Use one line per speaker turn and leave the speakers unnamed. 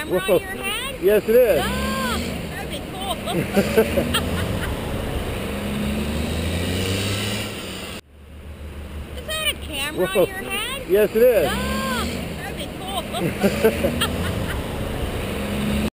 camera
Whoa.
on your head?
Yes, it is.
Oh, that'd be cool. Is that a camera
Whoa.
on your head?
Yes, it is.
Oh, that'd be cool.